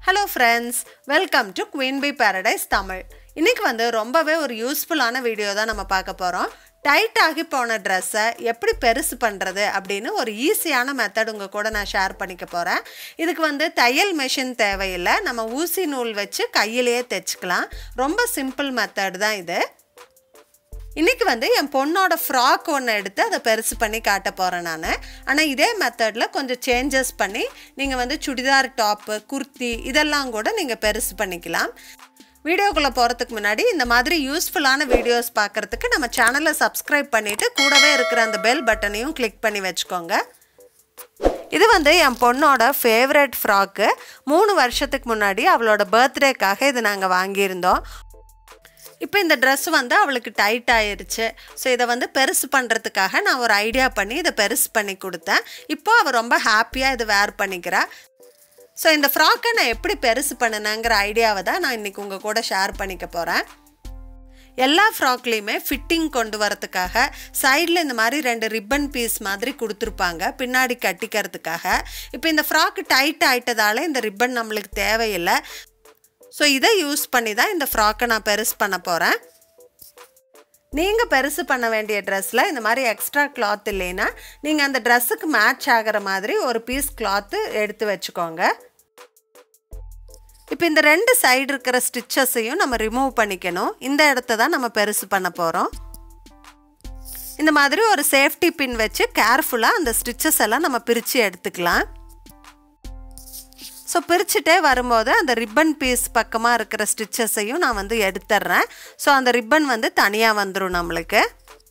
Hello friends, welcome to queenbeeparadise Tamil. இன்னைக்கு வந்து ரொம்பவே ஒரு யூஸ்ஃபுல்லான வீடியோ தான் நம்ம பார்க்க போறோம். டைட் ஆகி போன Dress-ஐ எப்படி பெருசு பண்றது அப்படினு ஒரு ஈஸியான மெத்தட் உங்க கூட நான் ஷேர் பண்ணிக்க போறேன். இதுக்கு வந்து தையல் மெஷின் தேவையில்லை. நம்ம ஊசி நூல் வச்சு கையிலேயே தைச்சுக்கலாம். ரொம்ப சிம்பிள் மெத்தட் தான் இது. இன்னைக்கு வந்து என் பொண்ணோட ஃப்ராக் ஒன்று எடுத்து அதை பெருசு பண்ணி காட்ட போகிறேன் நான். ஆனால் இதே மெத்தடில் கொஞ்சம் சேஞ்சஸ் பண்ணி நீங்கள் வந்து சுடிதார் டாப்பு குர்த்தி இதெல்லாம் கூட நீங்கள் பெருசு பண்ணிக்கலாம். வீடியோக்குள்ளே போகிறதுக்கு முன்னாடி இந்த மாதிரி யூஸ்ஃபுல்லான வீடியோஸ் பார்க்குறதுக்கு நம்ம சேனலை சப்ஸ்கிரைப் பண்ணிவிட்டு கூடவே இருக்கிற அந்த பெல் பட்டனையும் கிளிக் பண்ணி வச்சுக்கோங்க. இது வந்து என் பொண்ணோட ஃபேவரட் ஃப்ராக்கு. 3 வருஷத்துக்கு முன்னாடி அவளோட பர்த்டேக்காக இது நாங்கள் வாங்கியிருந்தோம். இப்போ இந்த Dress வந்து அவளுக்கு டைட் ஆயிருச்சு. ஸோ இதை வந்து பெருசு பண்ணுறதுக்காக நான் ஒரு ஐடியா பண்ணி இதை பெருசு பண்ணி கொடுத்தேன். இப்போ அவள் ரொம்ப ஹாப்பியாக இதை வேர் பண்ணிக்கிறா. ஸோ இந்த ஃப்ராக்கை நான் எப்படி பெருசு பண்ணினேங்கிற ஐடியாவை தான் நான் இன்றைக்கி உங்கள் கூட ஷேர் பண்ணிக்க போகிறேன். எல்லா ஃப்ராக்லேயுமே ஃபிட்டிங் கொண்டு வரதுக்காக சைடில் இந்த மாதிரி 2 ரிப்பன் பீஸ் மாதிரி கொடுத்துருப்பாங்க பின்னாடி கட்டிக்கிறதுக்காக. இப்போ இந்த ஃப்ராக்கு டைட் ஆகிட்டதால இந்த ரிப்பன் நம்மளுக்கு தேவையில்லை. ஸோ இதை யூஸ் பண்ணி தான் இந்த ஃப்ராக்கை நான் பெருசு பண்ண போகிறேன். நீங்கள் பெருசு பண்ண வேண்டிய ட்ரெஸ்ஸில் இந்த மாதிரி எக்ஸ்ட்ரா கிளாத் இல்லைன்னா நீங்கள் அந்த ட்ரெஸ்ஸுக்கு மேட்ச் ஆகிற மாதிரி ஒரு பீஸ் கிளாத்து எடுத்து வச்சுக்கோங்க. இப்போ இந்த 2 சைடு இருக்கிற ஸ்டிச்சஸையும் நம்ம ரிமூவ் பண்ணிக்கணும். இந்த இடத்த தான் நம்ம பெருசு பண்ண போகிறோம். இந்த மாதிரி ஒரு சேஃப்டி பின் வச்சு கேர்ஃபுல்லாக அந்த ஸ்டிச்சஸ் எல்லாம் நம்ம பிரித்து எடுத்துக்கலாம். ஸோ பிரிச்சுட்டே வரும்போது அந்த ரிப்பன் பீஸ் பக்கமாக இருக்கிற ஸ்டிச்சஸையும் நான் வந்து எடுத்துட்றேன். ஸோ அந்த ரிப்பன் வந்து தனியாக வந்துடும் நம்மளுக்கு.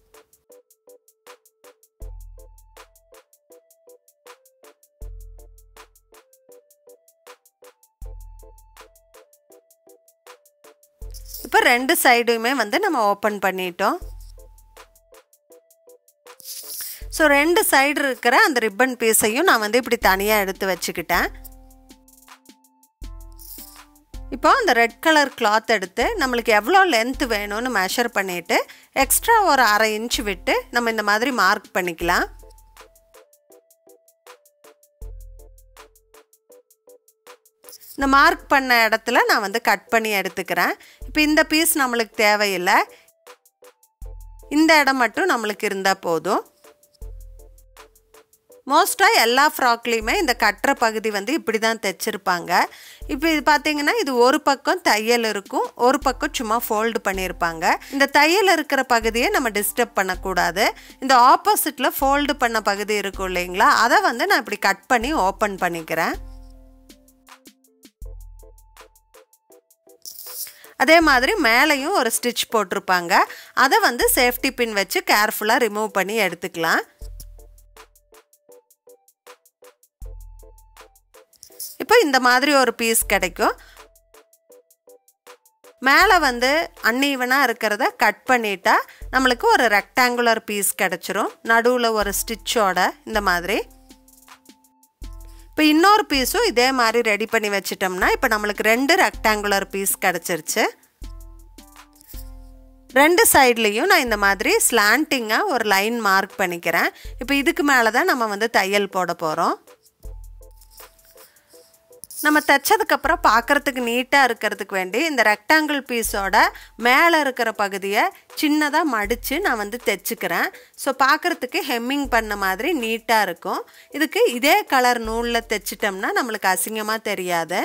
இப்போ 2 சைடுமே வந்து நம்ம ஓப்பன் பண்ணிட்டோம். ஸோ 2 சைடு இருக்கிற அந்த ரிப்பன் பீஸையும் நான் வந்து இப்படி தனியாக எடுத்து வச்சுக்கிட்டேன். இப்போ அந்த ரெட் கலர் கிளாத் எடுத்து நம்மளுக்கு எவ்வளோ லென்த் வேணும்னு மெஷர் பண்ணிவிட்டு எக்ஸ்ட்ரா ஒரு 1/2 இன்ச் விட்டு நம்ம இந்த மாதிரி மார்க் பண்ணிக்கலாம். இந்த மார்க் பண்ண இடத்துல நான் வந்து கட் பண்ணி எடுத்துக்கிறேன். இப்போ இந்த பீஸ் நம்மளுக்கு தேவையில்லை. இந்த இடம் மட்டும் நம்மளுக்கு இருந்தால் போதும். மோஸ்ட்டாக எல்லா ஃப்ராக்லேயுமே இந்த கட்டுற பகுதி வந்து இப்படி தான் தைச்சிருப்பாங்க. இப்போ இது பார்த்திங்கன்னா இது ஒரு பக்கம் தையல் இருக்கும், ஒரு பக்கம் சும்மா ஃபோல்டு பண்ணியிருப்பாங்க. இந்த தையல் இருக்கிற பகுதியை நம்ம டிஸ்டர்ப் பண்ணக்கூடாது. இந்த ஆப்போசிட்டில் ஃபோல்டு பண்ண பகுதி இருக்கும் இல்லைங்களா, அதை வந்து நான் இப்படி கட் பண்ணி ஓப்பன் பண்ணிக்கிறேன். அதே மாதிரி மேலேயும் ஒரு ஸ்டிச் போட்டிருப்பாங்க. அதை வந்து சேஃப்டி பின் வச்சு கேர்ஃபுல்லாக ரிமூவ் பண்ணி எடுத்துக்கலாம். இப்போ இந்த மாதிரி ஒரு பீஸ் கிடைக்கும். மேலே வந்து அன்ஈவனாக இருக்கிறத கட் பண்ணிட்டா நம்மளுக்கு ஒரு ரெக்டாங்குலர் பீஸ் கிடச்சிரும். நடுவில் ஒரு ஸ்டிச்சோட இந்த மாதிரி. இப்போ இன்னொரு பீஸும் இதே மாதிரி ரெடி பண்ணி வச்சிட்டோம்னா இப்போ நம்மளுக்கு 2 ரெக்டாங்குலர் பீஸ் கிடச்சிருச்சு. 2 சைட்லேயும் நான் இந்த மாதிரி ஸ்லாண்டிங்காக ஒரு லைன் மார்க் பண்ணிக்கிறேன். இப்போ இதுக்கு மேலே தான் நம்ம வந்து தையல் போட போகிறோம். நம்ம தைச்சதுக்கப்புறம் பார்க்குறதுக்கு நீட்டாக இருக்கிறதுக்கு வேண்டி இந்த ரெக்டாங்கிள் பீஸோட மேலே இருக்கிற பகுதியை சின்னதாக மடித்து நான் வந்து தைச்சிக்கிறேன். ஸோ பார்க்குறதுக்கு ஹெம்மிங் பண்ண மாதிரி நீட்டாக இருக்கும். இதுக்கு இதே கலர் நூலில் தைச்சிட்டோம்னா நம்மளுக்கு அசிங்கமாக தெரியாது.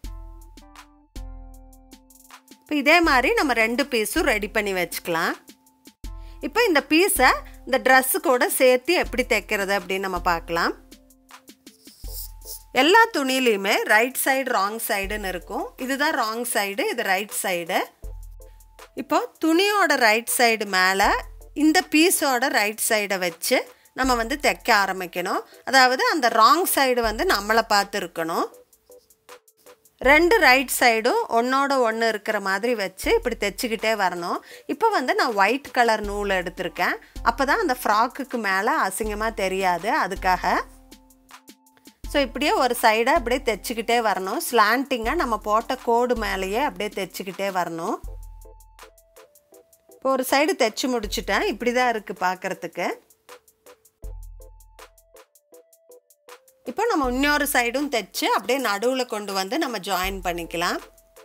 இப்போ இதே மாதிரி நம்ம 2 பீஸும் ரெடி பண்ணி வச்சுக்கலாம். இப்போ இந்த பீஸை இந்த ட்ரெஸ்ஸு கூட சேர்த்து எப்படி தைக்கிறது அப்படின்னு நம்ம பார்க்கலாம். எல்லா துணியிலையுமே ரைட் சைடு ராங் சைடுன்னு இருக்கும். இதுதான் ராங் சைடு, இது ரைட் சைடு. இப்போ துணியோட ரைட் சைடு மேலே இந்த பீஸோட ரைட் சைடை வச்சு நம்ம வந்து தைக்க ஆரம்பிக்கணும். அதாவது அந்த ராங் சைடு வந்து நம்மளை பார்த்து இருக்கணும். 2 ரைட் சைடும் ஒன்றோட ஒன்று இருக்கிற மாதிரி வச்சு இப்படி தைச்சிக்கிட்டே வரணும். இப்போ வந்து நான் ஒயிட் கலர் நூல் எடுத்திருக்கேன். அப்போ தான் அந்த ஃப்ராக்குக்கு மேலே அசிங்கமாக தெரியாது, அதுக்காக. ஸோ இப்படியே ஒரு சைடை அப்படியே தைச்சிக்கிட்டே வரணும். ஸ்லாண்டிங்காக நம்ம போட்ட கோடு மேலேயே அப்படியே தைச்சிக்கிட்டே வரணும். இப்போ ஒரு சைடு தைச்சி முடிச்சுட்டேன். இப்படி தான் இருக்குது பார்க்குறதுக்கு. இப்போ நம்ம இன்னொரு சைடும் தைச்சு அப்படியே நடுவில் கொண்டு வந்து நம்ம ஜாயின் பண்ணிக்கலாம்.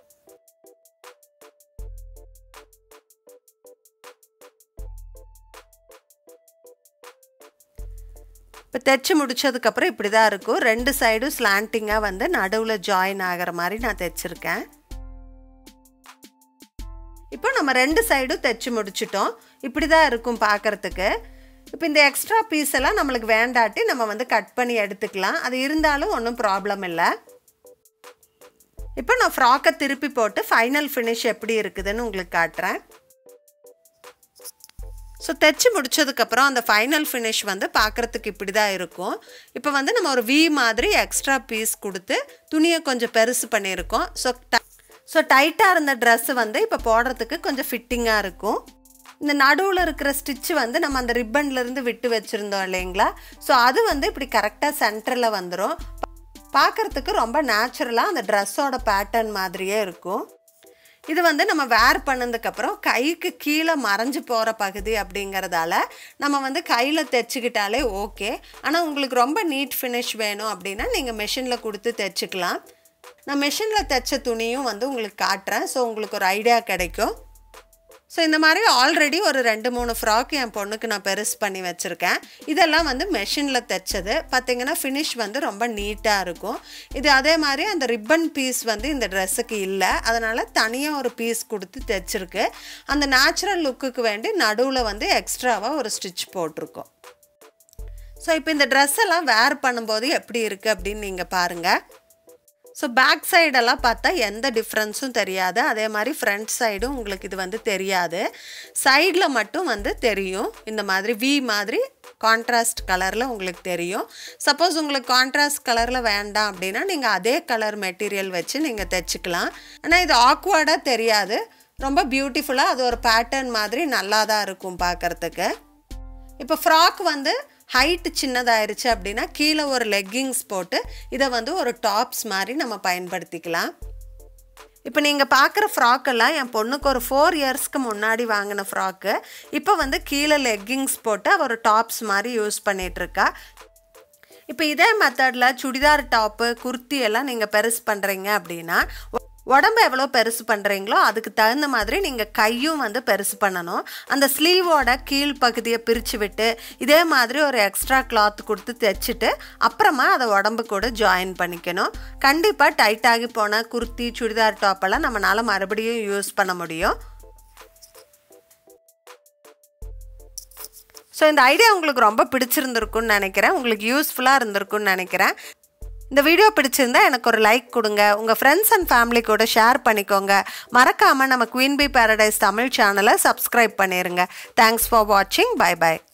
இப்போ தைச்சு முடிச்சதுக்கப்புறம் இப்படி தான் இருக்கும். 2 சைடும் ஸ்லாண்டிங்காக வந்து நடுவில் ஜாயின் ஆகிற மாதிரி நான் தைச்சிருக்கேன். இப்போ நம்ம 2 சைடும் தைச்சு முடிச்சிட்டோம். இப்படி தான் இருக்கும் பார்க்குறதுக்கு. இப்போ இந்த எக்ஸ்ட்ரா பீஸ் எல்லாம் நம்மளுக்கு வேண்டாட்டி நம்ம வந்து கட் பண்ணி எடுத்துக்கலாம். அது இருந்தாலும் ஒன்றும் ப்ராப்ளம் இல்லை. இப்போ நான் ஃப்ராக்கை திருப்பி போட்டு ஃபைனல் ஃபினிஷ் எப்படி இருக்குதுன்னு உங்களுக்கு காட்டுறேன். ஸோ தைச்சு முடிச்சதுக்கப்புறம் அந்த ஃபைனல் ஃபினிஷ் வந்து பார்க்குறதுக்கு இப்படி தான் இருக்கும். இப்போ வந்து நம்ம ஒரு வி மாதிரி எக்ஸ்ட்ரா பீஸ் கொடுத்து துணியை கொஞ்சம் பெருசு பண்ணியிருக்கோம். ஸோ டைட்டாக இருந்த ட்ரெஸ்ஸு வந்து இப்போ போடுறதுக்கு கொஞ்சம் ஃபிட்டிங்காக இருக்கும். இந்த நடுவில் இருக்கிற ஸ்டிச்சு வந்து நம்ம அந்த ரிப்பன்லேருந்து விட்டு வச்சுருந்தோம் இல்லைங்களா? ஸோ அது வந்து இப்படி கரெக்டாக சென்டரில் வந்துடும். பார்க்குறதுக்கு ரொம்ப நேச்சுரலாக அந்த ட்ரெஸ்ஸோட பேட்டர்ன் மாதிரியே இருக்கும். இது வந்து நம்ம வேர் பண்ணதுக்கப்புறம் கைக்கு கீழே மறைஞ்சு போகிற பகுதி அப்படிங்கிறதால நம்ம வந்து கையில் தைச்சிக்கிட்டாலே ஓகே. ஆனால் உங்களுக்கு ரொம்ப நீட் ஃபினிஷ் வேணும் அப்படின்னா நீங்கள் மெஷினில் கொடுத்து தைச்சிக்கலாம். நான் மெஷினில் தைச்ச துணியும் வந்து உங்களுக்கு காட்டுறேன். ஸோ உங்களுக்கு ஒரு ஐடியா கிடைக்கும். ஸோ இந்த மாதிரி ஆல்ரெடி ஒரு 2-3 ஃப்ராக் என் பொண்ணுக்கு நான் பெருசு பண்ணி வச்சுருக்கேன். இதெல்லாம் வந்து மெஷினில் தைச்சது. பார்த்திங்கன்னா ஃபினிஷ் வந்து ரொம்ப நீட்டாக இருக்கும். இது அதே மாதிரி அந்த ரிப்பன் பீஸ் வந்து இந்த ட்ரெஸ்ஸுக்கு இல்லை. அதனால் தனியாக ஒரு பீஸ் கொடுத்து தைச்சிருக்கு. அந்த நேச்சுரல் லுக்குக்கு வேண்டி நடுவில் வந்து எக்ஸ்ட்ராவாக ஒரு ஸ்டிச் போட்டிருக்கோம். ஸோ இப்போ இந்த ட்ரெஸ் எல்லாம் வேர் பண்ணும்போது எப்படி இருக்குது அப்படின்னு நீங்கள் பாருங்கள். ஸோ பேக் சைடெல்லாம் பார்த்தா எந்த டிஃப்ரென்ஸும் தெரியாது. அதே மாதிரி ஃப்ரண்ட் சைடும் உங்களுக்கு இது வந்து தெரியாது. சைடில் மட்டும் வந்து தெரியும். இந்த மாதிரி வி மாதிரி கான்ட்ராஸ்ட் கலரில் உங்களுக்கு தெரியும். சப்போஸ் உங்களுக்கு கான்ட்ராஸ்ட் கலரில் வேண்டாம் அப்படின்னா நீங்கள் அதே கலர் மெட்டீரியல் வச்சு நீங்கள் தைச்சிக்கலாம். ஆனால் இது ஆக்வர்டாக தெரியாது. ரொம்ப பியூட்டிஃபுல்லாக அது ஒரு பேட்டர்ன் மாதிரி நல்லா தான் இருக்கும் பார்க்குறதுக்கு. இப்போ ஃப்ராக் வந்து ஹைட்டு சின்னதாயிருச்சு அப்படின்னா கீழே ஒரு லெக்கிங்ஸ் போட்டு இதை வந்து ஒரு டாப்ஸ் மாதிரி நம்ம பயன்படுத்திக்கலாம். இப்போ நீங்கள் பார்க்குற ஃப்ராக்கெல்லாம் என் பொண்ணுக்கு ஒரு 4 இயர்ஸ்க்கு முன்னாடி வாங்கின ஃப்ராக்கு. இப்போ வந்து கீழே லெக்கிங்ஸ் போட்டு ஒரு டாப்ஸ் மாதிரி யூஸ் பண்ணிகிட்ருக்கா. இப்போ இதே மெத்தடில் சுடிதார் டாப்பு குர்த்தி எல்லாம் நீங்கள் பெருசு பண்ணுறீங்க அப்படின்னா உடம்பு எவ்வளோ பெருசு பண்ணுறீங்களோ அதுக்கு தகுந்த மாதிரி நீங்கள் கையும் வந்து பெருசு பண்ணணும். அந்த ஸ்லீவோட கீழ் பகுதியை பிரித்து விட்டு இதே மாதிரி ஒரு எக்ஸ்ட்ரா கிளாத் கொடுத்து தைச்சிட்டு அப்புறமா அதை உடம்பு கூட ஜாயின் பண்ணிக்கணும். கண்டிப்பாக டைட்டாகி போன குர்த்தி சுடிதார் டாப்பெல்லாம் நம்மளால் மறுபடியும் யூஸ் பண்ண முடியும். ஸோ இந்த ஐடியா உங்களுக்கு ரொம்ப பிடிச்சிருந்துருக்குன்னு நினைக்கிறேன். உங்களுக்கு யூஸ்ஃபுல்லாக இருந்திருக்குன்னு நினைக்கிறேன். இந்த வீடியோ பிடிச்சிருந்தா எனக்கு ஒரு லைக் கொடுங்க. உங்கள் ஃப்ரெண்ட்ஸ் அண்ட் ஃபேமிலி கூட ஷேர் பண்ணிக்கோங்க. மறக்காமல் நம்ம குயின் பீ பேரடைஸ் தமிழ் சேனலை சப்ஸ்கிரைப் பண்ணிடுங்க. தேங்க்ஸ் ஃபார் வாட்சிங். Bye by.